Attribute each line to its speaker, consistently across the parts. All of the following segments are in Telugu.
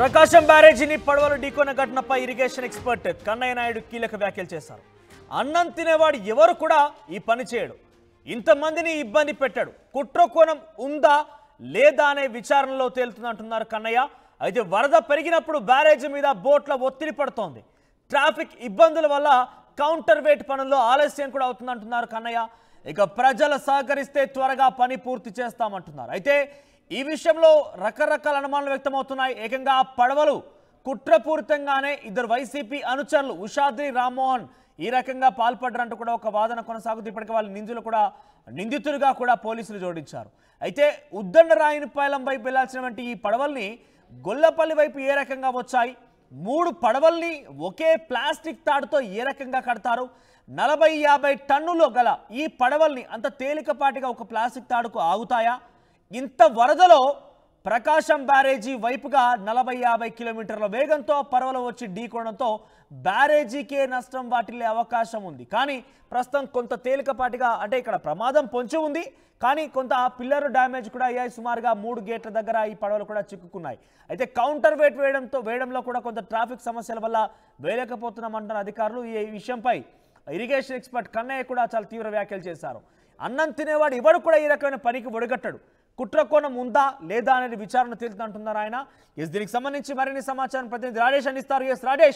Speaker 1: ప్రకాశం బ్యారేజీని పడవలు ఢీకొన్న ఘటనపై ఇరిగేషన్ ఎక్స్పర్ట్ కన్నయ్య నాయుడు కీలక వ్యాఖ్యలు చేశారు. అన్నం తినేవాడు ఎవరు కూడా ఈ పని చేయడు, ఇంతమందిని ఇబ్బంది పెట్టాడు, కుట్రకోణం ఉందా లేదా అనే విచారణలో తేలుతుందంటున్నారు కన్నయ్య. అయితే వరద పెరిగినప్పుడు బ్యారేజీ మీద బోట్ల ఒత్తిడి పడుతోంది, ట్రాఫిక్ ఇబ్బందుల వల్ల కౌంటర్ వెయిట్ పనుల్లో ఆలస్యం కూడా అవుతుందంటున్నారు కన్నయ్య. ఇక ప్రజలు సహకరిస్తే త్వరగా పని పూర్తి చేస్తామంటున్నారు. అయితే ఈ విషయంలో రకరకాల అనుమానాలు వ్యక్తమవుతున్నాయి. ఏకంగా పడవలు కుట్రపూరితంగానే ఇద్దరు వైసీపీ అనుచరులు ఉషాద్రి రామ్మోహన్ ఈ రకంగా పాల్పడ్డారంటూ కూడా ఒక వాదన కొనసాగుతూ ఇప్పటికే వాళ్ళ నిందితులుగా కూడా పోలీసులు జోడించారు. అయితే ఉద్దండరాయనిపాలెం వైపు వెళ్లాల్సినటువంటి ఈ పడవల్ని గొల్లపల్లి వైపు ఏ రకంగా వచ్చాయి, 3 పడవల్ని ఒకే ప్లాస్టిక్ తాడుతో ఏ రకంగా కడతారు, 40-50 టన్నులు గల ఈ పడవల్ని అంత తేలికపాటిగా ఒక ప్లాస్టిక్ తాడుకు ఆగుతాయా, ఇంత వరదలో ప్రకాశం బ్యారేజీ వైపుగా 40-50 కిలోమీటర్ల వేగంతో పడవలు వచ్చి ఢీకొనడంతో బ్యారేజీకే నష్టం వాటిల్లే అవకాశం ఉంది. కానీ ప్రస్తుతం కొంత తేలికపాటిగా అంటే ఇక్కడ ప్రమాదం పొంచి ఉంది, కానీ కొంత పిల్లర్ డ్యామేజ్ కూడా అయ్యాయి. సుమారుగా 3 గేట్ల దగ్గర ఈ పడవలు కూడా చిక్కుకున్నాయి. అయితే కౌంటర్ వెయిట్ వేయడంలో కూడా కొంత ట్రాఫిక్ సమస్యల వల్ల వేయలేకపోతున్నామంటున్న అధికారులు. ఈ విషయంపై ఇరిగేషన్ ఎక్స్పర్ట్ కన్నయ్య కూడా చాలా తీవ్ర వ్యాఖ్యలు చేశారు. అన్నం తినేవాడు ఎవడు కూడా ఈ రకమైన పనికి ఒడిగట్టడు, కుట్రకోణం ఉందా లేదా అనేది విచారణ తేలుతుందంటున్నారు ఆయన. దీనికి సంబంధించి మరిన్ని సమాచారం ప్రతినిధి రాజేష్ అందిస్తారు. రాజేష్,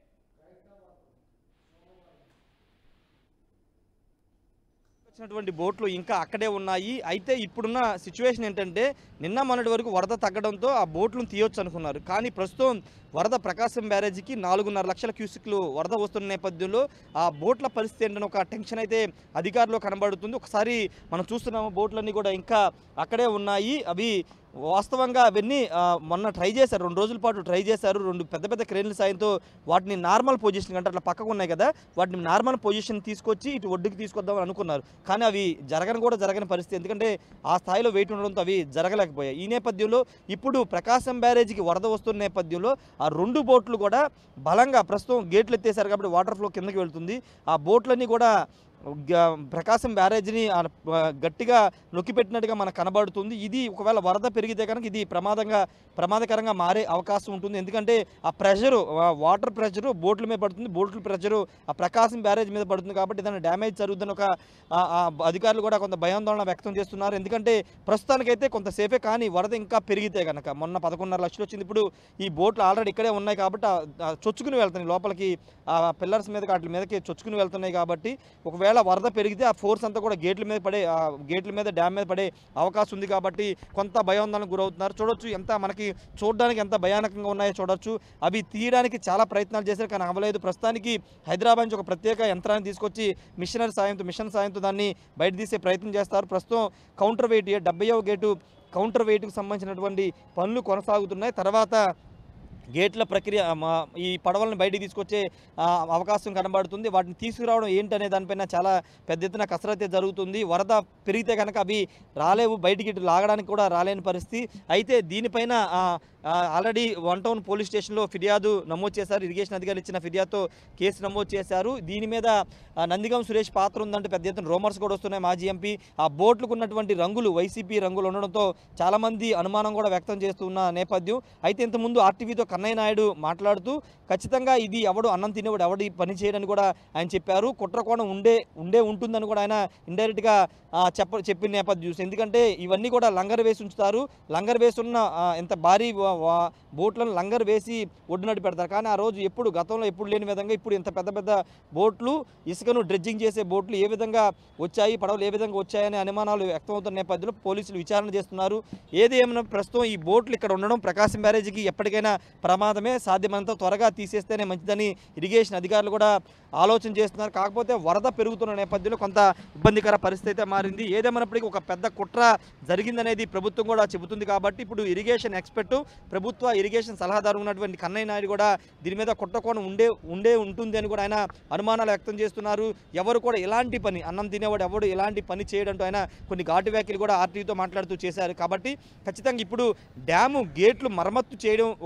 Speaker 2: వచ్చినటువంటి బోట్లు ఇంకా అక్కడే ఉన్నాయి. అయితే ఇప్పుడున్న సిచ్యువేషన్ ఏంటంటే నిన్న మొన్నటి వరకు వరద తగ్గడంతో ఆ బోట్లను తీయొచ్చు అనుకున్నారు. కానీ ప్రస్తుతం వరద ప్రకాశం బ్యారేజీకి 4.5 లక్షల క్యూసిక్లు వరద వస్తున్న నేపథ్యంలో ఆ బోట్ల పరిస్థితి ఏంటని ఒక టెన్షన్ అయితే అధికారులు కనబడుతుంది. ఒకసారి మనం చూస్తున్నాము బోట్లన్నీ కూడా ఇంకా అక్కడే ఉన్నాయి. అవి వాస్తవంగా అవన్నీ మొన్న ట్రై చేశారు, 2 రోజుల పాటు ట్రై చేశారు. 2 పెద్ద పెద్ద క్రేన్ల సాయంతో వాటిని నార్మల్ పొజిషన్ అంటే అట్లా పక్కకు ఉన్నాయి కదా, వాటిని నార్మల్ పొజిషన్ తీసుకొచ్చి ఇటు ఒడ్డుకి తీసుకొద్దామని అనుకున్నారు. కానీ అవి జరగని పరిస్థితి, ఎందుకంటే ఆ స్థాయిలో వెయిట్ ఉండడంతో అవి జరగలేకపోయాయి. ఈ నేపథ్యంలో ఇప్పుడు ప్రకాశం బ్యారేజీకి వరద వస్తున్న నేపథ్యంలో ఆ 2 బోట్లు కూడా బలంగా ప్రస్తుతం గేట్లు ఎత్తేసారు కాబట్టి వాటర్ ఫ్లో కిందకి వెళ్తుంది. ఆ బోట్లన్నీ కూడా ప్రకాశం బ్యారేజీని గట్టిగా నొక్కిపెట్టినట్టుగా మనకు కనబడుతుంది. ఇది ఒకవేళ వరద పెరిగితే కనుక ఇది ప్రమాదకరంగా మారే అవకాశం ఉంటుంది. ఎందుకంటే ఆ ప్రెషరు, వాటర్ ప్రెషరు బోట్ల మీద పడుతుంది, బోట్ల ప్రెషరు ఆ ప్రకాశం బ్యారేజ్ మీద పడుతుంది. కాబట్టి ఏదైనా డ్యామేజ్ జరుగుతుందని ఒక అధికారులు కూడా కొంత భయాందోళన వ్యక్తం చేస్తున్నారు. ఎందుకంటే ప్రస్తుతానికైతే కొంత సేఫే, కానీ వరద ఇంకా పెరిగితే కనుక మొన్న 11.5 లక్షలు వచ్చింది, ఇప్పుడు ఈ బోట్లు ఆల్రెడీ ఇక్కడే ఉన్నాయి కాబట్టి చొచ్చుకుని వెళ్తున్నాయి లోపలికి, ఆ పిల్లర్స్ మీద వాటి మీదకి చొచ్చుకుని వెళ్తున్నాయి. కాబట్టి ఒకవేళ వరద పెరిగితే ఆ ఫోర్స్ అంతా కూడా గేట్ల మీద డ్యామ్ మీద పడే అవకాశం ఉంది. కాబట్టి కొంత భయాందోళనకు గురవుతున్నారు. చూడొచ్చు మనకి చూడడానికి ఎంత భయానకంగా ఉన్నాయో చూడొచ్చు. అవి తీయడానికి చాలా ప్రయత్నాలు చేశారు, కానీ అవ్వలేదు. ప్రస్తుతానికి హైదరాబాద్ నుంచి ఒక ప్రత్యేక యంత్రాన్ని తీసుకొచ్చి మిషన్ సాయంతో దాన్ని బయట తీసే ప్రయత్నం చేస్తారు. ప్రస్తుతం కౌంటర్ వెయిట్ 70వ గేటు కౌంటర్ వెయిట్కు సంబంధించినటువంటి పనులు కొనసాగుతున్నాయి. తర్వాత గేట్ల ప్రక్రియ ఈ పడవలను బయటికి తీసుకొచ్చే అవకాశం కనబడుతుంది. వాటిని తీసుకురావడం ఏంటనే దానిపైన చాలా పెద్ద ఎత్తున కసరత్తు జరుగుతుంది. వరద పెరిగితే కనుక అవి రాలేవు, బయటికి ఇటు లాగడానికి కూడా రాలేని పరిస్థితి. అయితే దీనిపైన ఆల్రెడీ 1 టౌన్ పోలీస్ స్టేషన్లో ఫిర్యాదు నమోదు చేశారు. ఇరిగేషన్ అధికారులు ఇచ్చిన ఫిర్యాదుతో కేసు నమోదు చేశారు. దీని మీద నందిగం సురేష్ పాత్ర ఉందంటే పెద్ద ఎత్తున రూమర్స్ కూడా వస్తున్నాయి. మాజీ ఎంపీ ఆ బోట్లకు ఉన్నటువంటి రంగులు వైసీపీ రంగులు ఉండడంతో చాలామంది అనుమానం కూడా వ్యక్తం చేస్తున్న నేపథ్యం. అయితే ఇంతకుముందు ఆర్టీవీతో కన్నయ్య నాయుడు మాట్లాడుతూ ఖచ్చితంగా ఇది ఎవడు అన్నం తినేవాడు ఎవడు పని చేయడని కూడా ఆయన చెప్పారు. కుట్రకోణం ఉంటుందని కూడా ఆయన ఇండైరెక్ట్గా చెప్పిన నేపథ్యం చూసి, ఎందుకంటే ఇవన్నీ కూడా లంగర్ వేసి ఉంచుతారు. లంగర్ వేసి ఉన్న ఎంత భారీ బోట్లను లంగర్ వేసి ఒడ్డునట్టు పెడతారు. కానీ ఆ రోజు గతంలో ఎప్పుడు లేని విధంగా ఇప్పుడు ఇంత పెద్ద పెద్ద బోట్లు, ఇసుకను డ్రెడ్జింగ్ చేసే బోట్లు ఏ విధంగా వచ్చాయి, పడవలు ఏ విధంగా వచ్చాయనే అనుమానాలు వ్యక్తమవుతున్న నేపథ్యంలో పోలీసులు విచారణ చేస్తున్నారు. ఏది ఏమైనా ప్రస్తుతం ఈ బోట్లు ఇక్కడ ఉండడం ప్రకాశం బ్యారేజీకి ఎప్పటికైనా ప్రమాదమే, సాధ్యమైనంత త్వరగా తీసేస్తేనే మంచిదని ఇరిగేషన్ అధికారులు కూడా ఆలోచన చేస్తున్నారు. కాకపోతే వరద పెరుగుతున్న నేపథ్యంలో కొంత ఇబ్బందికర పరిస్థితి అయితే మారింది. ఏదేమైనప్పటికీ ఒక పెద్ద కుట్ర జరిగిందనేది ప్రభుత్వం కూడా చెబుతుంది. కాబట్టి ఇప్పుడు ఇరిగేషన్ ఎక్స్పర్ట్, ప్రభుత్వ ఇరిగేషన్ సలహాదారు ఉన్నటువంటి కన్నయ్య నాయుడు కూడా దీని మీద కుట్రకోణం ఉంటుంది అని కూడా ఆయన అనుమానాలు వ్యక్తం చేస్తున్నారు. ఎవరు కూడా ఎలాంటి పని, అన్నం తినేవాడు ఎవడు ఎలాంటి పని చేయడంతో ఆయన కొన్ని ఘాటు వ్యాఖ్యలు కూడా ఆర్టీవీతో మాట్లాడుతూ చేశారు. కాబట్టి ఖచ్చితంగా ఇప్పుడు డ్యాము గేట్లు మరమ్మత్తు చేయడం ఒక ఎత్తు అయితే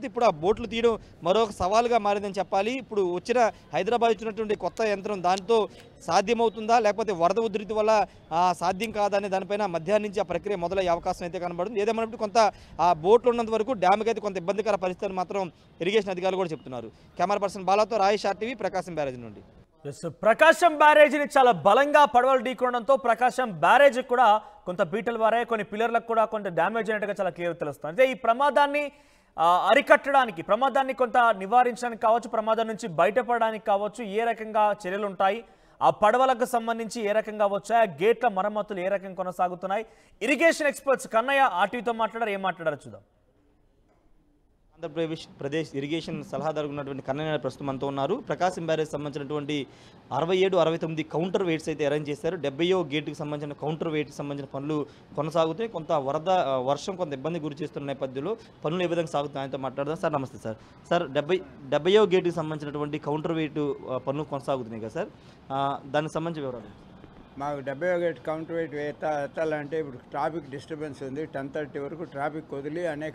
Speaker 2: ఇప్పుడు ఆ బోట్లు తీయడం మరొక సవాలుగా మారిందని చెప్పాలి. ఇప్పుడు హైదరాబాద్ ఇచ్చినటువంటి కొత్త యంత్రం దాంతో సాధ్యమవుతుందా, లేకపోతే వరద ఉధృతి వల్ల సాధ్యం కాదా అనే దానిపైన మధ్యాహ్నం నుంచి ఆ ప్రక్రియ మొదలయ్యే అవకాశం అయితే కనబడుతుంది. ఏదేమైనప్పుడు కొంత ఆ బోట్లు ఉన్నంత వరకు డ్యామ్కి అయితే కొంత ఇబ్బందికర పరిస్థితులు మాత్రం ఇరిగేషన్ అధికారులు కూడా చెప్తున్నారు. కెమెరా పర్సన్ బాలాతో రాయేష్ RTV, ప్రకాశం బ్యారేజ్ నుండి.
Speaker 1: ప్రకాశం బ్యారేజీని చాలా బలంగా పడవలు ఢీకొనడంతో ప్రకాశం బ్యారేజీ కూడా కొంత బీటలు వారాయి, కొన్ని పిల్లర్లకు కూడా కొంత డ్యామేజ్ అయినట్టుగా చాలా క్లియర్ తెలుస్తుంది. అంటే ఈ ప్రమాదాన్ని అరికట్టడానికి, ప్రమాదాన్ని కొంత నివారించడానికి కావచ్చు, ప్రమాదం నుంచి బయటపడడానికి కావచ్చు, ఏ రకంగా చర్యలు ఉంటాయి, ఆ పడవలకు సంబంధించి ఏ రకంగా వచ్చాయి, ఆ గేట్ల మరమ్మతులు ఏ రకంగా కొనసాగుతున్నాయి, ఇరిగేషన్ ఎక్స్పర్ట్స్ కన్నయ్య RTVతో మాట్లాడారు. ఏం మాట్లాడారు చూద్దాం.
Speaker 2: ఆంధ్రప్రదేశ్ ఇరిగేషన్ సలహాదారు ఉన్నటువంటి కన్నయ్య ప్రస్తుతం మనతో ఉన్నారు. ప్రకాశం బ్యారేజ్ సంబంధించినటువంటి 67, 69 కౌంటర్ వెయిట్స్ అయితే అరేంజ్ చేశారు. 70వ గేటుకి సంబంధించిన కౌంటర్ వెయిట్కి సంబంధించిన పనులు కొనసాగుతాయి. కొంత వర్షం కొంత ఇబ్బంది గురి చేస్తున్న నేపథ్యంలో పనులు ఏ విధంగా సాగుతాయి ఆయనతో మాట్లాడదాం. సార్ నమస్తే సార్. సార్ 70వ గేటుకి సంబంధించినటువంటి కౌంటర్ వెయిట్ పనులు కొనసాగుతున్నాయి కదా సార్, దానికి సంబంధించిన వివరాలు.
Speaker 3: మాకు 70వ గేట్ కౌంటర్ వెయిట్ ఎత్తాలంటే ఇప్పుడు ట్రాఫిక్ డిస్టర్బెన్స్ ఉంది. 10:30 వరకు ట్రాఫిక్ వదిలి అనేక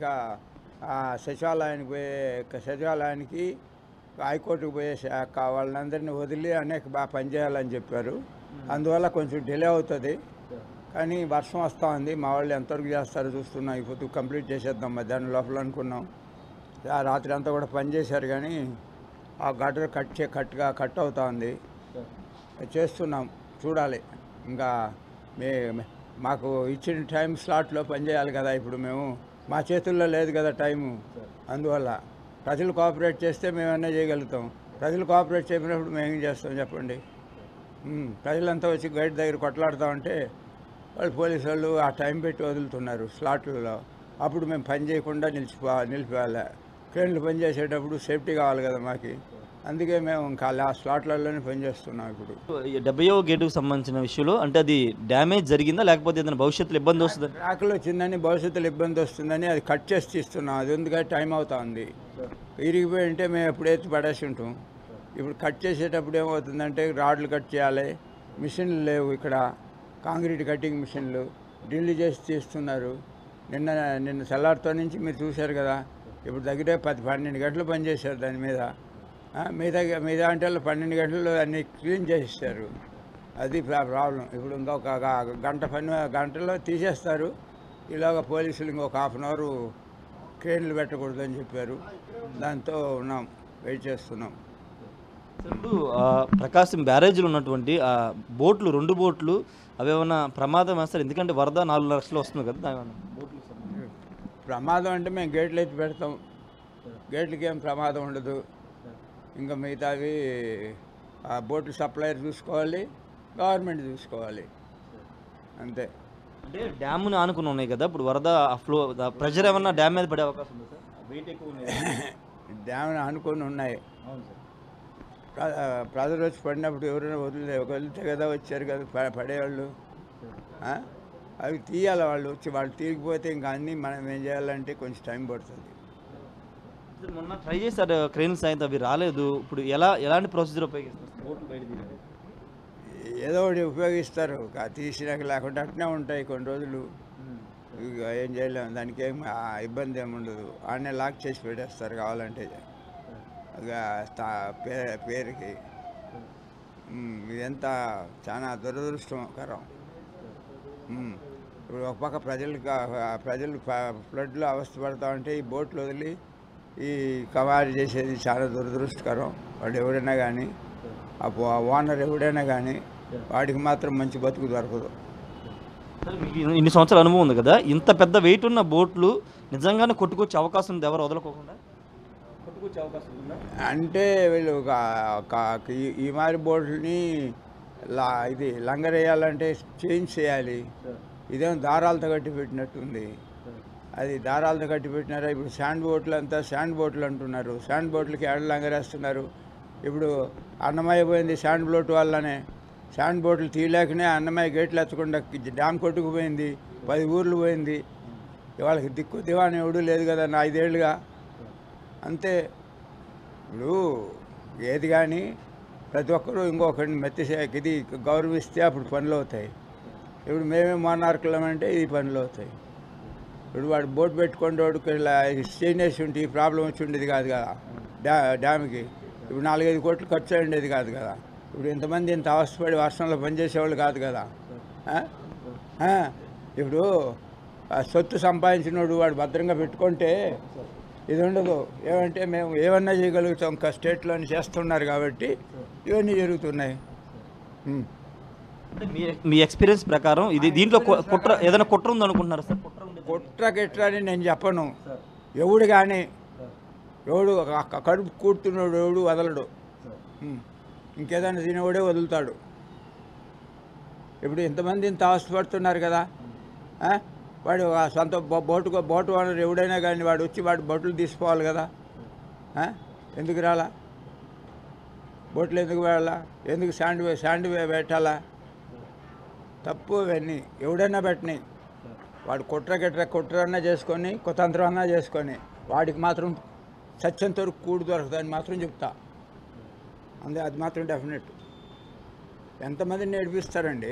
Speaker 3: సచివాలయానికి హైకోర్టుకు పోయే వాళ్ళందరినీ వదిలి అనేక బాగా పనిచేయాలని చెప్పారు. అందువల్ల కొంచెం డిలే అవుతుంది, కానీ వర్షం వస్తూ ఉంది. మా వాళ్ళు ఎంతవరకు చేస్తారో చూస్తున్నాం. ఇప్పుడు కంప్లీట్ చేసేద్దాం మధ్యాహ్నం లోపల అనుకున్నాం. రాత్రి అంతా కూడా పనిచేశారు, కానీ ఆ గటర్ కట్ అవుతూ ఉంది. చేస్తున్నాం, చూడాలి. ఇంకా మాకు ఇచ్చిన టైం స్లాట్లో పనిచేయాలి కదా. ఇప్పుడు మేము మా చేతుల్లో లేదు కదా టైము. అందువల్ల ప్రజలు కోఆపరేట్ చేస్తే మేమన్నా చేయగలుగుతాం. ప్రజలు కోఆపరేట్ చేయనప్పుడు మేమేం చేస్తాం చెప్పండి. ప్రజలంతా వచ్చి గైడ్ దగ్గర కొట్లాడుతామంటే వాళ్ళు పోలీసు వాళ్ళు ఆ టైం పెట్టి వదులుతున్నారు స్లాట్లలో. అప్పుడు మేము పని చేయకుండా నిలిపివేయాలి. ట్రైన్లు పని చేసేటప్పుడు సేఫ్టీ కావాలి కదా మాకు. అందుకే మేము ఇంకా ఆ స్లాట్లలోనే పనిచేస్తున్నాం. ఇప్పుడు
Speaker 2: 70వ గేటుకు సంబంధించిన విషయంలో అంటే అది డ్యామేజ్ జరిగిందా, లేకపోతే ఏదైనా భవిష్యత్తులో ఇబ్బంది వస్తుంది?
Speaker 3: ట్రాక్లో వచ్చిందని భవిష్యత్తులో ఇబ్బంది వస్తుందని అది కట్ చేసి తీస్తున్నాం. అది ఎందుకంటే టైం అవుతా ఉంది. ఇరిగిపోయి ఉంటే మేము ఎప్పుడైతే పడేసి ఉంటాం. ఇప్పుడు కట్ చేసేటప్పుడు ఏమవుతుందంటే రాడ్లు కట్ చేయాలి, మిషన్లు లేవు ఇక్కడ, కాంక్రీట్ కటింగ్ మిషన్లు డ్రిల్ చేసి తీస్తున్నారు. నిన్న తెల్లారితో నుంచి మీరు చూశారు కదా. ఇప్పుడు దగ్గరే 10-12 గంటలు పనిచేశారు దాని మీద. మిగతా అంటే 12 గంటలు అన్నీ క్లీన్ చేసేస్తారు. అది ప్రాబ్లం. ఇప్పుడు ఇంకొక గంటలో తీసేస్తారు. ఇలాగ పోలీసులు ఇంకొక ½ అవర్ క్రేన్లు పెట్టకూడదని చెప్పారు. దాంతో ఉన్నాం, వెయిట్ చేస్తున్నాం.
Speaker 2: ఇప్పుడు ప్రకాశం బ్యారేజ్లో ఉన్నటువంటి బోట్లు, 2 బోట్లు అవి ఏమన్నా ప్రమాదం వేస్తారు? ఎందుకంటే వరద 4 లక్షలు వస్తుంది కదా.
Speaker 3: ప్రమాదం అంటే మేము గేట్లు ఎత్తి పెడతాం, గేట్లకి ఏం ప్రమాదం ఉండదు. ఇంకా మిగతావి బోట్లు సప్లైర్ చూసుకోవాలి, గవర్నమెంట్ చూసుకోవాలి, అంతే.
Speaker 2: అంటే డ్యామ్ని ఆనుకుని ఉన్నాయి కదా, ఇప్పుడు వరద ఫ్లో ప్రెషర్ ఏమన్నా డ్యామ్ మీద పడే అవకాశం ఉంది సార్? వెయిట్ ఎక్కువ ఉన్నాయి.
Speaker 3: డ్యామ్ని ఆనుకొని ఉన్నాయి. ప్రజలు వచ్చి పడినప్పుడు ఎవరైనా వదిలితే కదా వచ్చారు కదా పడేవాళ్ళు. అవి తీయాలి వాళ్ళు వచ్చి. వాళ్ళు తీయకపోతే ఇంకా అన్నీ మనం ఏం చేయాలంటే కొంచెం టైం పడుతుంది.
Speaker 2: మొన్న ట్రై చేశారు క్రెయిన్స్ అయితే, అవి రాలేదు. ఇప్పుడు ఎలాంటి ప్రొసీజర్ ఉపయోగిస్తారు?
Speaker 3: ఏదో ఒకటి ఉపయోగిస్తారు, తీసినాక లేకుండా అట్నే ఉంటాయి కొన్ని రోజులు. ఇక ఏం చేయలేము, దానికి ఏం ఇబ్బంది ఏమి ఉండదు. ఆడనే లాక్ చేసి పెట్టేస్తారు కావాలంటే పేరుకి. ఇదంతా చాలా దురదృష్టకరం. ఇప్పుడు ఒక పక్క ప్రజలు ఫ్లడ్లో అవస్థపడతా ఉంటే ఈ బోట్లు వదిలి ఈ కవారి చేసేది చాలా దురదృష్టకరం. వాడు ఎవడైనా కానీ, ఆ ఓనర్ ఎవడైనా కానీ, వాడికి మాత్రం మంచి బతుకు దొరకదు.
Speaker 2: ఇన్ని సంవత్సరాల అనుభవం ఉంది కదా, ఇంత పెద్ద వెయిట్ ఉన్న బోట్లు నిజంగానే కొట్టుకొచ్చే అవకాశం ఉంది ఎవరు వదలకోకుండా? కొట్టుకొచ్చే అవకాశం ఉందా
Speaker 3: అంటే వీళ్ళు ఈ మారి బోట్లని ఇది లంగరేయాలంటే చేంజ్ చేయాలి. ఇదేమో దారాలతో కట్టి పెట్టినట్టుంది. అది దారాలతో కట్టి పెట్టినారా? ఇప్పుడు శాండ్ బోట్లు అంటున్నారు. శాండ్ బోట్లకి ఎడ లంగరేస్తున్నారు. ఇప్పుడు అన్నమయ్య పోయింది శాండ్ బోట్ వల్లనే. శాండ్ బోట్లు తీయలేకనే అన్నమయ్య గేట్లు ఎత్తకుండా డ్యామ్ కొట్టుకుపోయింది. 10 ఊర్లు పోయింది. వాళ్ళకి దిక్కు దివాణి ఎవడూ లేదు కదా 5 ఏళ్ళుగా. అంతే. ఇప్పుడు ఏది కానీ ప్రతి ఒక్కరూ ఇంకొకరిని ఇది గౌరవిస్తే అప్పుడు పనులు అవుతాయి. ఇప్పుడు మేమే మోనార్కులం అంటే ఇది పనులు అవుతాయి. ఇప్పుడు వాడు బోట్ పెట్టుకుని వాడికి స్టెయిన్ వేసి ఉంటే ఈ ప్రాబ్లం వచ్చి ఉండేది కాదు కదా డ్యామ్కి. ఇప్పుడు 4-5 కోట్లు ఖర్చు అయ్యేది కాదు కదా. ఇప్పుడు ఇంతమంది ఇంత అవస్థపడి వర్షంలో పనిచేసేవాళ్ళు కాదు కదా. ఇప్పుడు సొత్తు సంపాదించినోడు వాడు భద్రంగా పెట్టుకుంటే ఇది ఉండదు. ఏమంటే మేము ఏమన్నా చేయగలుగుతాం, ఇంకా స్టేట్లోని చేస్తున్నారు కాబట్టి ఇవన్నీ జరుగుతున్నాయి.
Speaker 2: అంటే మీ ఎక్స్పీరియన్స్ ప్రకారం ఇది దీంట్లో కుట్ర ఏదైనా కుట్ర ఉందనుకుంటున్నారు సార్?
Speaker 3: కుట్ర గిట్ర అని నేను చెప్పను. ఎవడు కానీ ఎవడు కడుపు కూడుతున్నాడు ఎవడు వదలడు. ఇంకేదైనా తినేవాడే వదులుతాడు. ఇప్పుడు ఇంతమంది ఇంత అవస్థపడుతున్నారు కదా. వాడు సొంత బోటు ఓనర్ ఎవడైనా కానీ వాడు వచ్చి వాడు బోట్లు తీసుకోవాలి కదా. ఎందుకు రాలా? బోట్లు ఎందుకు వెళ్ళాలా? ఎందుకు శాండ్ పెట్టాలా? తప్పు ఇవన్నీ. ఎవడైనా పెట్టని వాడు కుట్రన్నా చేసుకొని కుతంత్రమన్నా చేసుకొని వాడికి మాత్రం సత్యంతో కూడు దొరకదని మాత్రం చెప్తా. అది మాత్రం డెఫినెట్. ఎంతమందిని నేర్పిస్తారండి?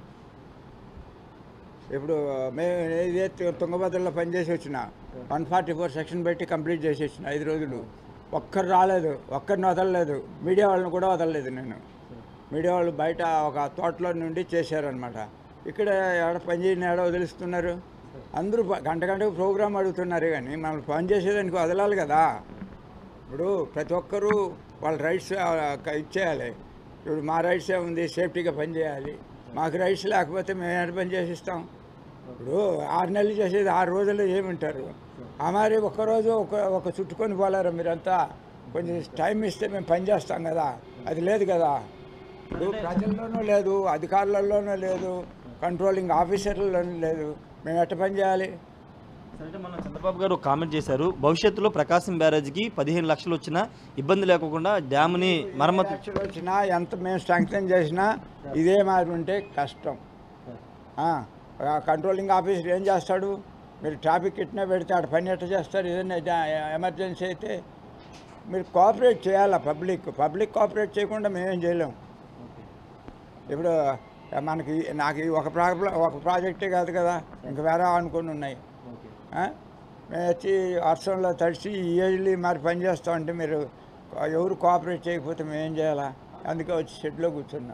Speaker 3: ఇప్పుడు మేము ఏదైతే తుంగభద్రలో పనిచేసి వచ్చిన 144 సెక్షన్ పెట్టి కంప్లీట్ చేసి వచ్చిన 5 రోజులు. ఒక్కరు రాలేదు, ఒక్కరిని వదలలేదు. మీడియా వాళ్ళని కూడా వదలలేదు నేను. మీడియా వాళ్ళు బయట ఒక తోటలో నుండి చేశారనమాట. ఇక్కడ ఎక్కడ పని చేయని ఎక్కడ వదిలిస్తున్నారు? అందరూ గంటకు ప్రోగ్రాం అడుగుతున్నారు కానీ మనం పని చేసేదానికి వదలాలి కదా. ఇప్పుడు ప్రతి ఒక్కరూ వాళ్ళ రైట్స్ ఇచ్చేయాలి. ఇప్పుడు మా రైట్స్ ఏముంది, సేఫ్టీగా పని చేయాలి. మాకు రైట్స్ లేకపోతే మేము ఎక్కడ పని చేసిస్తాం? ఇప్పుడు 6 నెలలు చేసేది 6 రోజుల్లో ఏమంటారు? మరి ఒక్కరోజు ఒక చుట్టుకొని పోలేరు మీరంతా. కొంచెం టైం ఇస్తే మేము పని చేస్తాం కదా. అది లేదు కదా. ఇప్పుడు ప్రజల్లోనూ లేదు, అధికారులలోనూ లేదు, కంట్రోలింగ్ ఆఫీసర్లలోనూ లేదు. మేము ఎట్ట పని చేయాలి?
Speaker 2: అంటే మన చంద్రబాబు గారు కామెంట్ చేశారు, భవిష్యత్తులో ప్రకాశం బ్యారేజ్కి 15 లక్షలు వచ్చినా ఇబ్బంది లేకుండా డ్యామ్ని మరమ్మతు
Speaker 3: వచ్చినా ఎంత మేము స్ట్రెంగ్తన్ చేసినా ఇదే మారి ఉంటే కష్టం. కంట్రోలింగ్ ఆఫీసర్ ఏం చేస్తాడు? మీరు ట్రాఫిక్ ఇట్నే పెడితే ఆడ పని ఎట్ట చేస్తారు? ఏదైనా ఎమర్జెన్సీ అయితే మీరు కోఆపరేట్ చేయాలా. పబ్లిక్ కోఆపరేట్ చేయకుండా మేమేం చేయలేం. ఇప్పుడు నాకు ఒక ప్రాజెక్టే కాదు కదా, ఇంకా వేరే అనుకుని ఉన్నాయి. మేము వచ్చి వర్షంలో తడిచి ఇయర్లీ మరి పని చేస్తామంటే మీరు ఎవరు కోఆపరేట్ చేయకపోతే మేమేం చేయాలా? అందుకే వచ్చి షెడ్లో కూర్చున్నాం.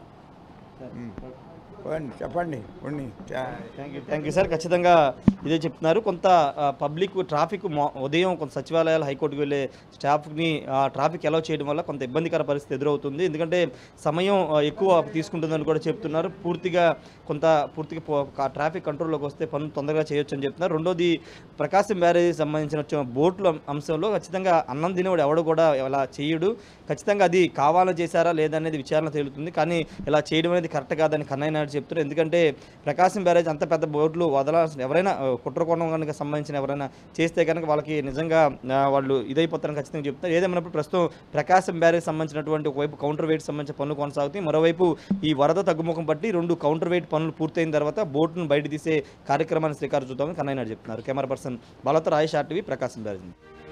Speaker 3: చెప్పండి.
Speaker 2: Thank you sir. ఖచ్చితంగా ఇదే చెప్తున్నారు. కొంత పబ్లిక్ ట్రాఫిక్ ఉదయం కొంత సచివాలయాలు హైకోర్టుకు వెళ్ళే స్టాఫ్ని ట్రాఫిక్ అలౌ చేయడం వల్ల కొంత ఇబ్బందికర పరిస్థితి ఎదురవుతుంది. ఎందుకంటే సమయం ఎక్కువ తీసుకుంటుందని కూడా చెప్తున్నారు. పూర్తిగా ట్రాఫిక్ కంట్రోల్లోకి వస్తే పనులు తొందరగా చేయొచ్చు అని చెప్తున్నారు. రెండోది ప్రకాశం బ్యారేజ్ సంబంధించిన బోట్ల అంశంలో ఖచ్చితంగా అన్నం తినేవాడు ఎవడు కూడా ఇలా చేయడు. ఖచ్చితంగా అది కావాలని చేశారా లేదనేది విచారణ తేలుతుంది. కానీ ఇలా చేయడం అనేది కరెక్ట్ కాదని కన్నయ్య నాయుడు చెప్తున్నారు. ఎందుకంటే ప్రకాశం బ్యారేజ్ అంత పెద్ద బోట్లు వదలాల్సిన ఎవరైనా కుట్రకోణం కనుక సంబంధించిన ఎవరైనా చేస్తే కనుక వాళ్ళకి నిజంగా వాళ్ళు ఇదైపోతారని ఖచ్చితంగా చెప్తున్నారు. ఏదేమైనప్పుడు ప్రస్తుతం ప్రకాశం బ్యారేజ్ సంబంధించినటువంటి ఒకవైపు కౌంటర్ వెయిట్ సంబంధించిన పనులు కొనసాగుతాయి. మరోవైపు ఈ వరద తగ్గుముఖం బట్టి 2 కౌంటర్ వెయిట్ పనులు పూర్తయిన తర్వాత బోట్ను బయట తీసే కార్యక్రమాన్ని శ్రీకారం చుద్దామని కన్నయ్య నాయుడు చెప్తున్నారు. కెమెరా పర్సన్ బాలతో రాయేష్ RTV ప్రకాశం బ్యారేజ్.